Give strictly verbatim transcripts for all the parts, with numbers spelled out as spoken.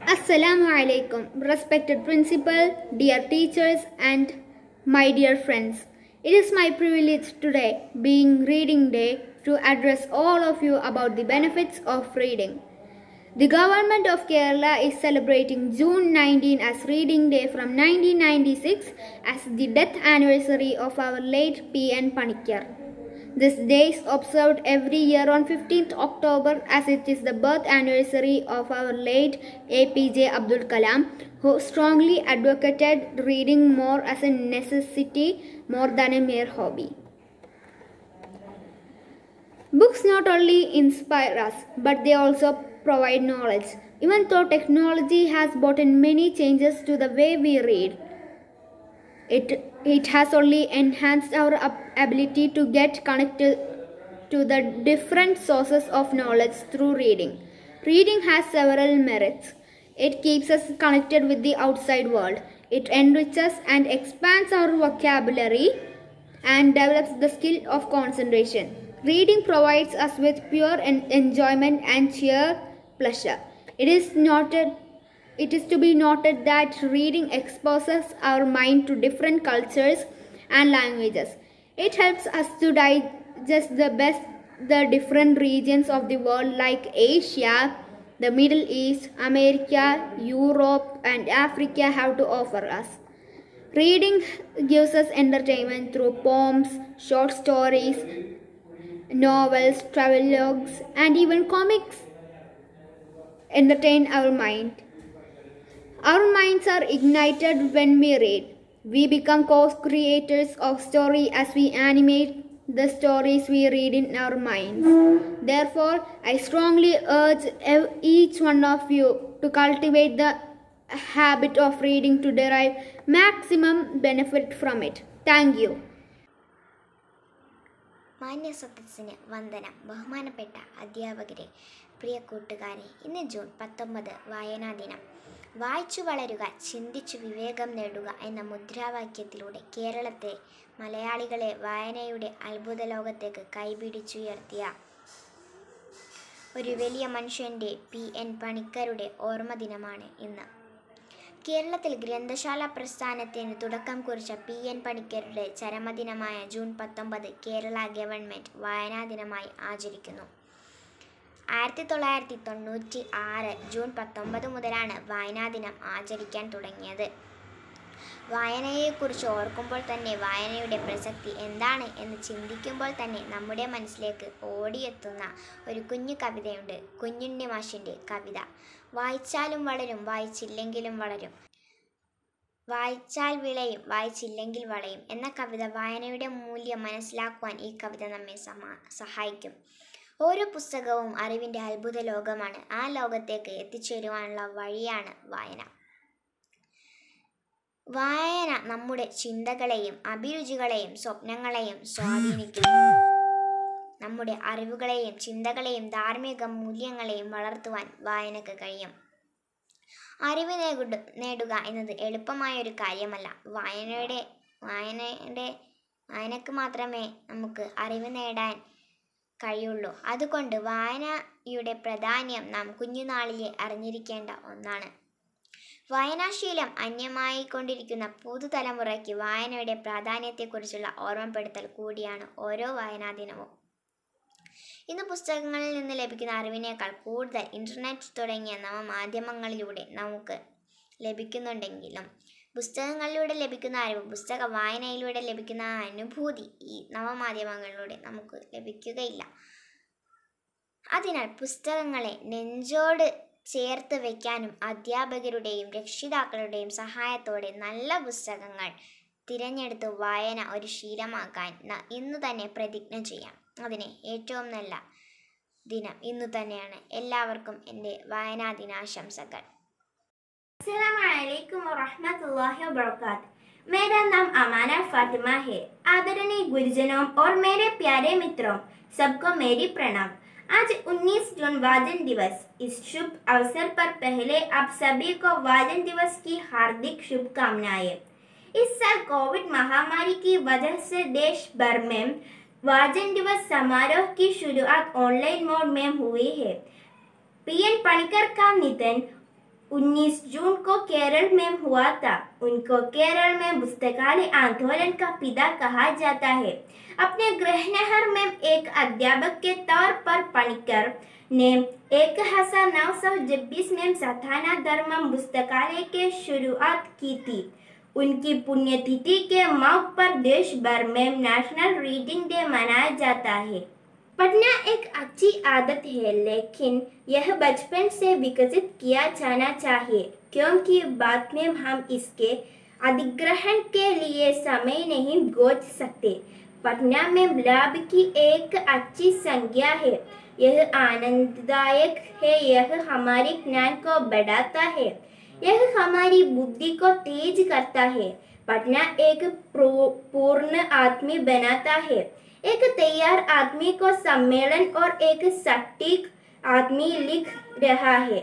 Assalamu alaikum, respected principal, dear teachers, and my dear friends. It is my privilege today, being Reading Day, to address all of you about the benefits of reading. The government of Kerala is celebrating June nineteenth as Reading Day from nineteen ninety-six as the death anniversary of our late P N Panikkar. This day is observed every year on fifteenth October as it is the birth anniversary of our late A P J Abdul Kalam, who strongly advocated reading more as a necessity more than a mere hobby. Books not only inspire us, but they also provide knowledge. Even though technology has brought in many changes to the way we read, It, it has only enhanced our ability to get connected to the different sources of knowledge through reading. Reading has several merits. It keeps us connected with the outside world. It enriches and expands our vocabulary and develops the skill of concentration. Reading provides us with pure enjoyment and sheer pleasure. It is noted It is to be noted that reading exposes our mind to different cultures and languages. It helps us to digest the best the different regions of the world like Asia, the Middle East, America, Europe, and Africa have to offer us. Reading gives us entertainment through poems, short stories, novels, travelogues, and even comics. Entertain our mind. Our minds are ignited when we read. We become co-creators of story as we animate the stories we read in our minds. Therefore, I strongly urge each one of you to cultivate the habit of reading to derive maximum benefit from it. Thank you. മാന്യ സദസ്സിന് വന്ദനം. ബഹുമാനപ്പെട്ട അധ്യാപകരെ, പ്രിയ കൂട്ടുകാരെ, ഇന്ന് June പത്തൊമ്പത് വായനാ ദിനം. വായിച്ചു വളരുക, ചിന്തിച്ചു വിവേകം നേടുക എന്ന മുദ്രാവാക്യത്തിലൂടെ കേരളത്തെ മലയാളികളെ വായനയുടെ അത്ഭുത ലോകത്തേക്ക് കൈപിടിച്ചുയർത്തിയ ഒരു വലിയ മനുഷ്യൻ്റെ പി എൻ പണിക്കരുടെ ഓർമ്മ ദിനമാണ് ഇന്ന്. കേരളത്തിൽ ഗ്രന്ഥശാല പ്രസ്ഥാനത്തിന് തുടക്കം കുറിച്ച പി എൻ പണിക്കരുടെ ചരമദിനമായ ജൂൺ പത്തൊമ്പത് കേരള ഗവൺമെൻറ് വായനാ ദിനമായി ആചരിക്കുന്നു. ആയിരത്തി തൊള്ളായിരത്തി തൊണ്ണൂറ്റി ആറ് ജൂൺ പത്തൊമ്പത് മുതലാണ് വായനാ ദിനം ആചരിക്കാൻ തുടങ്ങിയത്. വായനയെക്കുറിച്ച് ഓർക്കുമ്പോൾ തന്നെ വായനയുടെ പ്രസക്തി എന്താണ് എന്ന് ചിന്തിക്കുമ്പോൾ തന്നെ നമ്മുടെ മനസ്സിലേക്ക് ഓടിയെത്തുന്ന ഒരു കുഞ്ഞു കവിതയുണ്ട്, കുഞ്ഞുണ്ണി മാഷിൻ്റെ കവിത. വായിച്ചാലും വളരും, വായിച്ചില്ലെങ്കിലും വളരും, വായിച്ചാൽ വിളയും, വായിച്ചില്ലെങ്കിൽ വളയും എന്ന കവിത വായനയുടെ മൂല്യം മനസ്സിലാക്കുവാൻ ഈ കവിത നമ്മെ സഹായിക്കും. ഓരോ പുസ്തകവും അറിവിൻ്റെ അത്ഭുത ലോകമാണ്. ആ ലോകത്തേക്ക് എത്തിച്ചേരുവാനുള്ള വഴിയാണ് വായന. വായന നമ്മുടെ ചിന്തകളെയും അഭിരുചികളെയും സ്വപ്നങ്ങളെയും സ്വാധീനിക്കുന്നു. നമ്മുടെ അറിവുകളെയും ചിന്തകളെയും ധാർമ്മിക മൂല്യങ്ങളെയും വളർത്തുവാൻ വായനക്ക് കഴിയും. അറിവ് നേടു നേടുക എന്നത് എളുപ്പമായൊരു കാര്യമല്ല. വായനയുടെ വായനയുടെ വായനക്ക് മാത്രമേ നമുക്ക് അറിവ് നേടാൻ കഴിയുള്ളൂ. അതുകൊണ്ട് വായനയുടെ പ്രാധാന്യം നാം കുഞ്ഞുനാളിലെ അറിഞ്ഞിരിക്കേണ്ട ഒന്നാണ്. വായനാശീലം അന്യമായിക്കൊണ്ടിരിക്കുന്ന പുതുതലമുറയ്ക്ക് വായനയുടെ പ്രാധാന്യത്തെക്കുറിച്ചുള്ള ഓർമ്മപ്പെടുത്തൽ കൂടിയാണ് ഓരോ വായനാ ദിനവും. ഇന്ന് പുസ്തകങ്ങളിൽ നിന്ന് ലഭിക്കുന്ന അറിവിനേക്കാൾ കൂടുതൽ ഇൻ്റർനെറ്റ് തുടങ്ങിയ നവമാധ്യമങ്ങളിലൂടെ നമുക്ക് ലഭിക്കുന്നുണ്ടെങ്കിലും പുസ്തകങ്ങളിലൂടെ ലഭിക്കുന്ന അറിവ്, പുസ്തക വായനയിലൂടെ ലഭിക്കുന്ന അനുഭൂതി ഈ നവമാധ്യമങ്ങളിലൂടെ നമുക്ക് ലഭിക്കുകയില്ല. അതിനാൽ പുസ്തകങ്ങളെ നെഞ്ചോട് ചേർത്ത് വയ്ക്കാനും അധ്യാപകരുടെയും രക്ഷിതാക്കളുടെയും സഹായത്തോടെ നല്ല പുസ്തകങ്ങൾ തിരഞ്ഞെടുത്ത് വായന ഒരു ശീലമാക്കാൻ ഇന്നു തന്നെ പ്രതിജ്ഞ ചെയ്യാം. അതിന് ഏറ്റവും നല്ല ദിനം ഇന്നു തന്നെയാണ്. എല്ലാവർക്കും എൻ്റെ വായനാ ദിനാശംസകൾ. अस्सलामुअलैकुम वरहमतुल्लाहि वबरकातुहू। मेरा नाम अमाना फातिमा है। आदरणीय गुरुजनों और मेरे प्यारे मित्रों, सबको मेरी प्रणाम। आज उन्नीस जून वाचन दिवस। इस शुभ अवसर पर पहले आप सभी को वाचन दिवस की हार्दिक शुभकामनाएं। इस साल कोविड महामारी की वजह से देश भर में वाचन दिवस समारोह की शुरुआत ऑनलाइन मोड में हुई है। पी एन पणिकर का निधन उन्नीस जून को केरल में हुआ था। उनको केरल में पुस्तकालय आंदोलन का पिता कहा जाता है। अपने गृहनगर में एक अध्यापक के तौर पर पणिकर ने एक हजार नौ सौ छब्बीस में सथाना धर्मम पुस्तकालय की शुरुआत की थी। उनकी पुण्यतिथि के मौके पर देश भर में नेशनल रीडिंग डे मनाया जाता है। पढ़ना एक अच्छी आदत है, लेकिन यह बचपन से विकसित किया जाना चाहिए, क्योंकि बाद में हम इसके अधिग्रहण के लिए समय नहीं गोच सकते। पढ़ना में लाभ की एक अच्छी संज्ञा है। यह आनंददायक है, यह हमारे ज्ञान को बढ़ाता है, यह हमारी बुद्धि को तेज करता है। पढ़ना एक पूर्ण आदमी बनाता है। एक तैयार आदमी को सम्मेलन और एक सटीक आदमी लिख रहा है।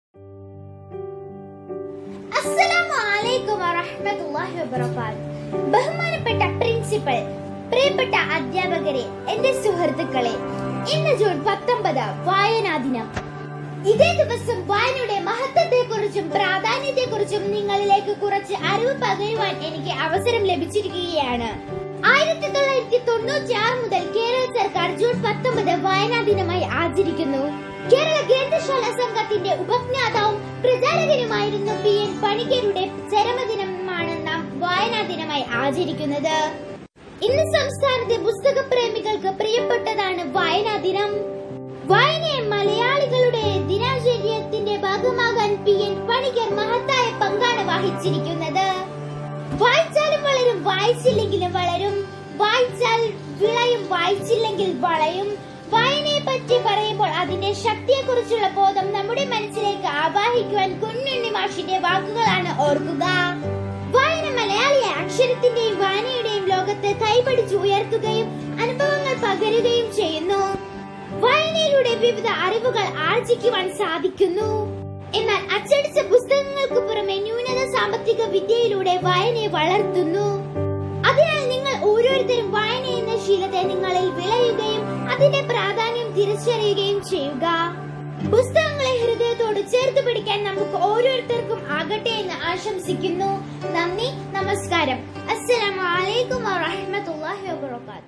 അസ്സലാമു അലൈക്കും വറഹ്മത്തുള്ളാഹി വബറകാതുഹു. ബഹുമാനപ്പെട്ട പ്രിൻസിപ്പൽ, പ്രിയപ്പെട്ട അധ്യാപകരെ, എന്റെ സുഹൃത്തുക്കളെ, ഇന്ന് ജൂൺ പത്തൊമ്പത് വായനാ ദിനം. ഇതേ ദിവസം വായനയുടെ മഹത്വത്തെക്കുറിച്ചും പ്രാധാന്യത്തെക്കുറിച്ചും നിങ്ങളിലേക്ക് കുറച്ച് അറിവ് പകരുവാൻ എനിക്ക് അവസരം ലഭിച്ചിരിക്കുകയാണ്. ആയിരത്തി തൊള്ളായിരത്തി തൊണ്ണൂറ്റി ആറ് മുതൽ കേരള സർക്കാർ ജൂൺ പത്തൊമ്പത് വായനാ ദിനമായി ആചരിക്കുന്നു. കേരള ഗ്രന്ഥശാല സംഘത്തിന്റെ ഉപജ്ഞാതാവും പ്രചാരകനുമായിരുന്നു പി എൻ പണിക്കരുടെ ചരമദിനമാണ് നാം വായനാ ദിനമായി ആചരിക്കുന്നത്. ഇന്ന് സംസ്ഥാനത്തെ പുസ്തക പ്രേമികൾക്ക് പ്രിയപ്പെട്ടതാണ് വായനാ ദിനം. വായനയെ മലയാളികളുടെ ദിനചര്യത്തിന്റെ ഭാഗമാകാൻ പി എൻ പണിക്കർ മഹത്തായ പങ്കാണ് വഹിച്ചിരിക്കുന്നത്. വായിച്ചാലും വളരും, വായിച്ചില്ലെങ്കിലും വളരും. വായിച്ചാൽ വിളയും, വായിച്ചില്ലെങ്കിൽ വളയും. വായനയെ പറ്റി പറയുമ്പോൾ അതിന്റെ ശക്തിയെ കുറിച്ചുള്ള ബോധം നമ്മുടെ മനസ്സിലേക്ക് ആവാഹിക്കുവാൻ കുഞ്ഞുണ്ണി മാഷിന്റെ വാക്കുകളാണ് ഓർക്കുക. വായന മലയാളിയെ അക്ഷരത്തിന്റെയും വായനയുടെയും ലോകത്ത് കൈപിടിച്ച് ഉയർത്തുകയും അനുഭവങ്ങൾ പകരുകയും ചെയ്യുന്നു. വായനയിലൂടെ വിവിധ അറിവുകൾ ആർജിക്കുവാൻ സാധിക്കുന്നു. എന്നാൽ അച്ചടിച്ച പുസ്തകങ്ങൾക്ക് പുറമെ ന്യൂനത സാമ്പത്തിക വിദ്യയിലൂടെ വായനയെ വളർത്തുന്നു. അതിനാൽ നിങ്ങൾ ഓരോരുത്തരും വായന എന്ന ശീലത്തെ നിങ്ങളിൽ വിളയുകയും അതിന്റെ പ്രാധാന്യം തിരിച്ചറിയുകയും ചെയ്യുക. പുസ്തകങ്ങളെ ഹൃദയത്തോട് ചേർത്ത് പിടിക്കാൻ നമുക്ക് ഓരോരുത്തർക്കും ആകട്ടെ എന്ന് ആശംസിക്കുന്നു. നന്ദി, നമസ്കാരം. അസ്സലാമു അലൈക്കും വറഹ്മത്തുള്ളാഹി വബറകാതുഹു.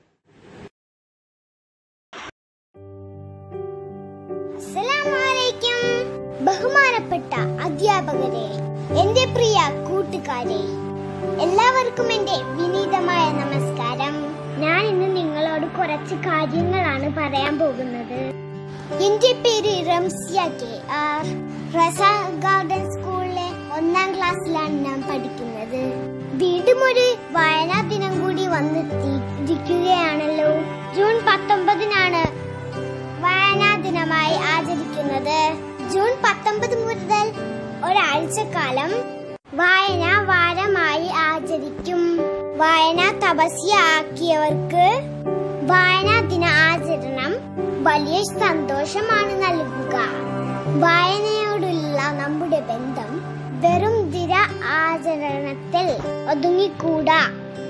അസ്സലാമു അലൈക്കും. ബഹുമാനപ്പെട്ട അധ്യാപകരെ, എന്റെ പ്രിയ കൂട്ടുകാരെ, എല്ലാവർക്കും എന്റെ വിനീതമായ നമസ്കാരം. ഞാൻ ഇന്ന് നിങ്ങളോട് കുറച്ച് കാര്യങ്ങളാണ് പറയാൻ പോകുന്നത്. എന്റെ പേര് റംസിയ കെ ആർ. റസ ഗാർഡൻ സ്കൂളിലെ ഒന്നാം ക്ലാസ്സിലാണ് ഞാൻ പഠിക്കുന്നത്. വീണ്ടും ഒരു വായനാ ദിനം കൂടി വന്നെത്തിയിരിക്കുകയാണല്ലോ. ജൂൺ പത്തൊമ്പതിനാണ് വായനാ ദിനമായി ആചരിക്കുന്നത്. ജൂൺ പത്തൊമ്പത് മുതൽ ഒരാഴ്ചക്കാലം വായന വാരമായി ആചരിക്കും. വായന തപസ്യ ആക്കിയവർക്ക് വായനാ ദിന ആചരണം വലിയ സന്തോഷമാണ് നൽകുക. വായനയോടുള്ള നമ്മുടെ ബന്ധം വെറും ദിന ആചരണത്തിൽ ഒതുങ്ങിക്കൂടാ.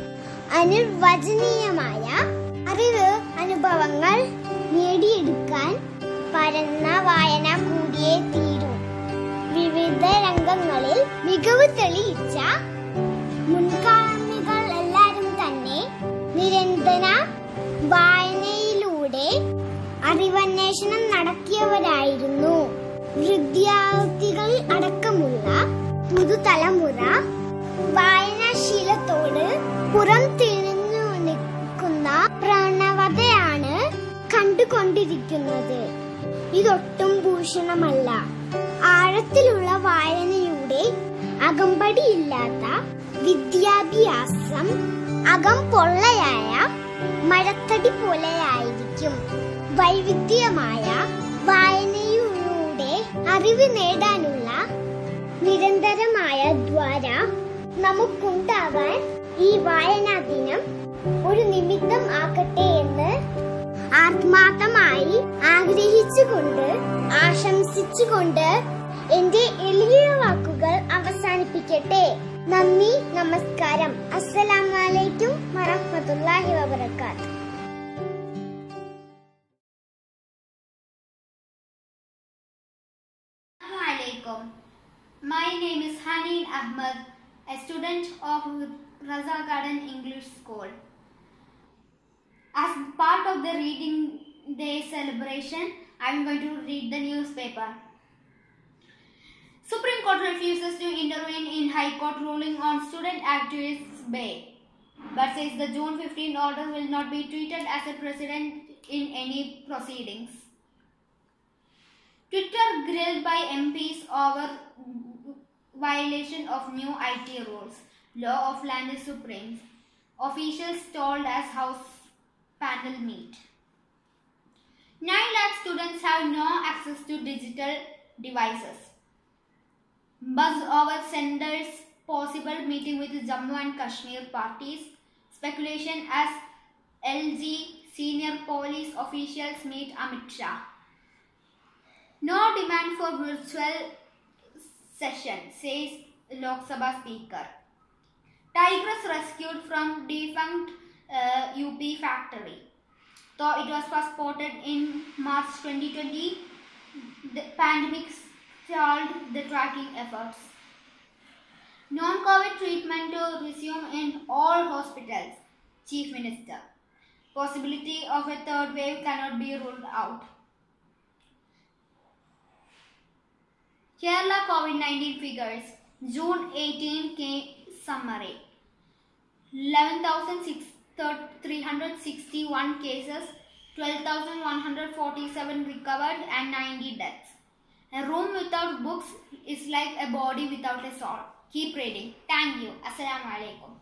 അനിർവചനീയമായ അറിവ്, അനുഭവങ്ങൾ നേടിയെടുക്കാൻ പരന്ന വായന കൂടിയേ തീരൂ. വിവിധ രംഗങ്ങളിൽ മികവ് തെളിയിച്ച മുൻഗാമികൾ എല്ലാവരും തന്നെ നിരന്തര വായനയിലൂടെ അറിവന്വേഷണം നടത്തിയവരായിരുന്നു. വിദ്യാർത്ഥികൾ അടക്കമുള്ള പുതുതലമുറ വായനാശീലത്തോട് പുറം തിരിഞ്ഞു നിൽക്കുന്ന പ്രവണതയാണ് കണ്ടുകൊണ്ടിരിക്കുന്നത്. ഇതൊട്ടും ഭൂഷണമല്ല. ആഴത്തിലുള്ള വായനയുടെ അകമ്പടിയില്ലാത്ത വിദ്യാഭ്യാസം അകം പൊള്ളയായ മരത്തടി പോലെയായിരിക്കും. വൈവിധ്യമായ വായനയിലൂടെ അറിവ് നേടാനുള്ള നിരന്തരമായ ദ്വാര നമുക്കുണ്ടാകാൻ ഈ വായനാ ദിനം ഒരു നിമിത്തം ആകട്ടെ എന്ന് ആത്മാർത്ഥമായി ആഗ്രഹിച്ചുകൊണ്ട് ആശംസിച്ചുകൊണ്ട് എന്റെ എളിയ വാക്കുകൾ അവസാനിപ്പിക്കട്ടെ. നന്ദി, നമസ്കാരം. അസ്സലാമു അലൈക്കും വറഹ്മത്തുള്ളാഹി വബറകാതുഹു. അസ്സലാമു അലൈക്കും. name is Haneen Ahmed, a student of Raza Garden English School. As part of the Reading Day celebration, I am going to read the newspaper. Supreme Court refuses to intervene in High Court ruling on student activists' bail, but says the June fifteenth order will not be treated as a precedent in any proceedings. Twitter grilled by M Ps over violation of new I T rules. Law of land is supreme. Officials told as House panel meet. nine lakh students have no access to digital devices. Buzz over Sender's possible meeting with Jammu and Kashmir parties. Speculation as L G senior police officials meet Amit Shah. No demand for virtual session, says Lok Sabha Speaker. Tigress rescued from defunct uh, U P factory. Though it was first spotted in March twenty twenty, the pandemic stalled the tracking efforts. Non-COVID treatment to resume in all hospitals, Chief Minister. Possibility of a third wave cannot be ruled out. Kerala COVID nineteen figures. June eighteenth case summary. eleven thousand three hundred sixty-one cases, twelve thousand one hundred forty-seven recovered and ninety deaths. A room without books is like a body without a soul. Keep reading. Thank you. Assalamu alaikum.